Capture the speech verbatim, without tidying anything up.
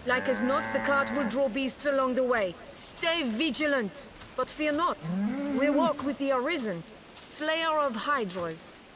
Like as not, the cart will draw beasts along the way. Stay vigilant, but fear not. We walk with the Arisen, slayer of hydras.